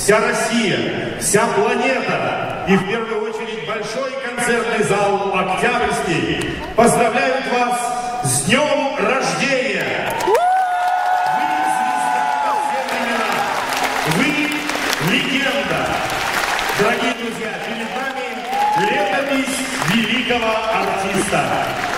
вся Россия, вся планета и в первую очередь большой концертный зал Октябрьский поздравляют вас с днем рождения! Вы звезда во все времена, вы легенда! Дорогие друзья, перед нами летопись великого артиста.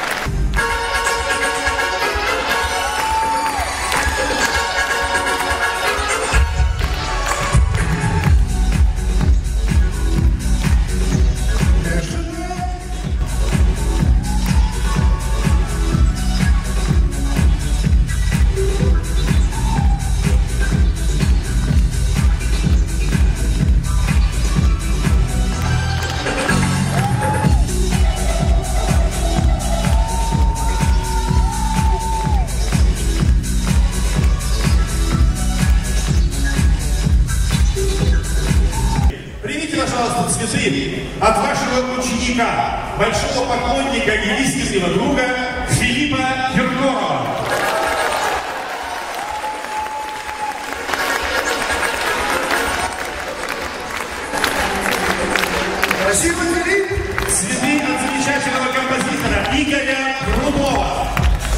От вашего ученика, большого поклонника и истинного друга Филиппа Киркорова. Спасибо, Филипп. Цветы от замечательного композитора Игоря Рудова.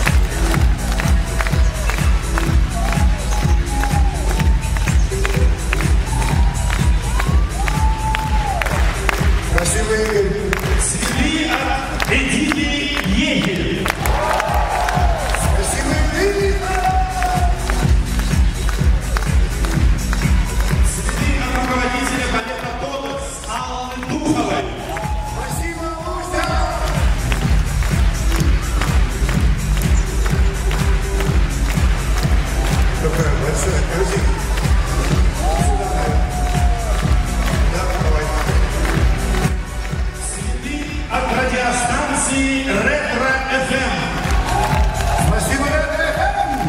Спасибо, Игорь. Цветы от Эдиты Егель. Спасибо, Игорь. Цветы от руководителя балета «Тодос» Аллы Духовой. Спасибо, Луся. Такое большое спасибо. От радиостанции Ретро FM. Спасибо, Ретро FM.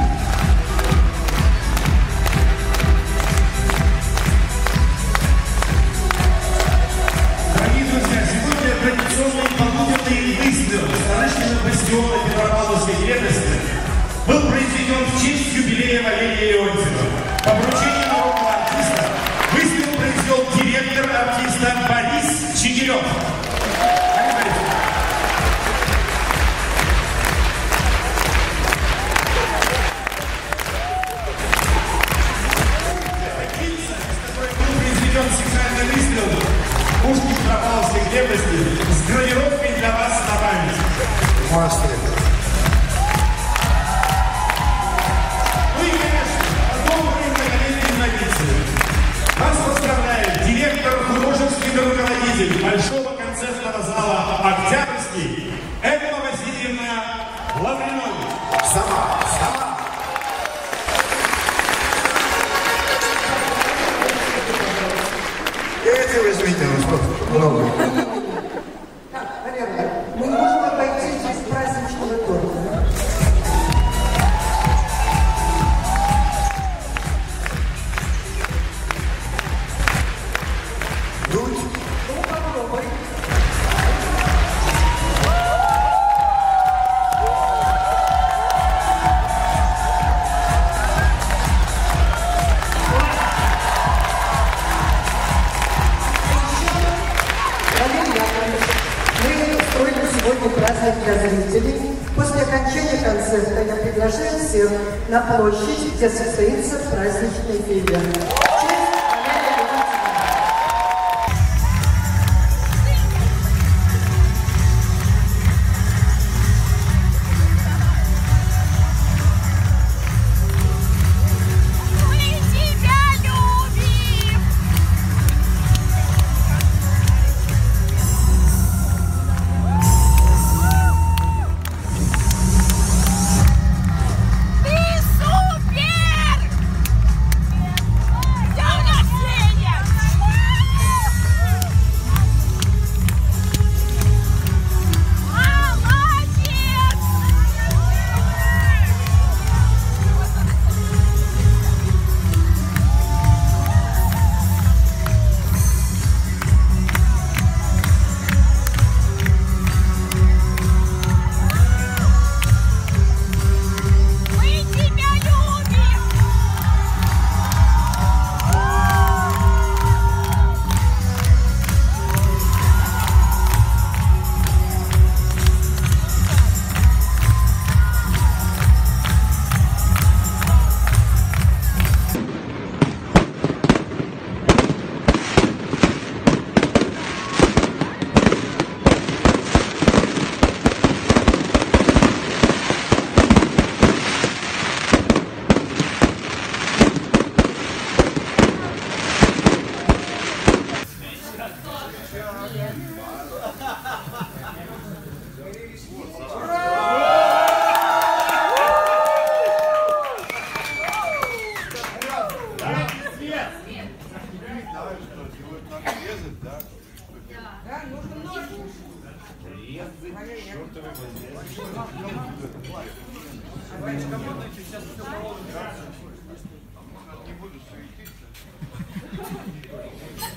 Дорогие друзья, сегодня традиционный полуденный выстрел столичного бастиона Петропавловской крепости был произведен в честь юбилея Валерия Леонтьева. По поручению народного артиста выстрел произвел директор артиста Борис Чигирев. Сигнальный выстрел пушки Петропавловской крепости с гравировкой для вас на память. Мастер. Ну и, конечно, добрые многолетние традиции. Вас поздравляет директор, художественный руководитель Большого концертного зала «Октябрьский» Эмма Васильевна Лавринович. Сама. Эти возьмите, много. Так, Валерия, мы не можем обойтись без праздничного торта. Дуть. Ну, попробуй. Сегодня праздник для зрителей. После окончания концерта я приглашаю всех на площадь, где состоится праздничный фейерверк. резать, да? Да, нужно нож. Чёртовы Сейчас все положено. не буду суетиться.